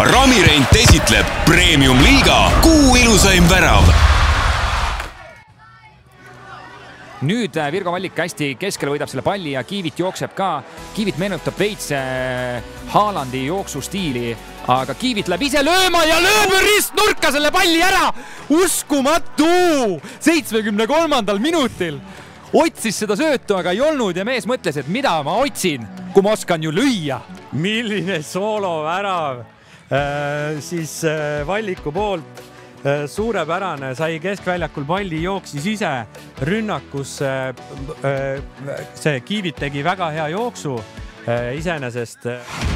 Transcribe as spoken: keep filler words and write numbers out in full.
Ramirent esitleb Premium Liiga kuu ilusaim värav. Nüüd Virgo Vallik hästi keskele võidab selle palli ja Kiivit jookseb ka. Kiivit meenutab veits Haalandi jooksustiili, aga Kiivit läheb ise lööma ja lööb ristnurka selle palli ära. Uskumatu! seitsmekümne kolmandal minutil otsis seda söötu, aga ei olnud ja mees mõtles, et mida ma otsin, kui ma oskan ju lüüa. Milline soolo värav äh, siis äh, Valliku poolt. Suurepärane, sai keskväljakul palli, jooksis ise rünnakus. See Kiivit tegi väga hea jooksu iseenesest.